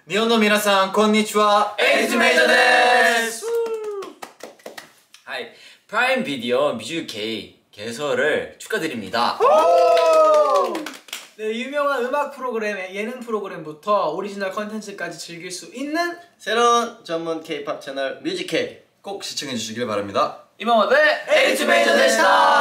日本の皆さんこんにちは、エイジメイジャーです。はい、프라임 비디오 뮤직K 개설을 축하드립니다. 네, 유명한 음악 프로그램, 예능 프로그램부터 오리지널 컨텐츠까지 즐길 수 있는 새로운 전문 K-POP 채널 뮤직K 꼭 시청해 주시길 바랍니다. 이모마들 에이지 메이저でした.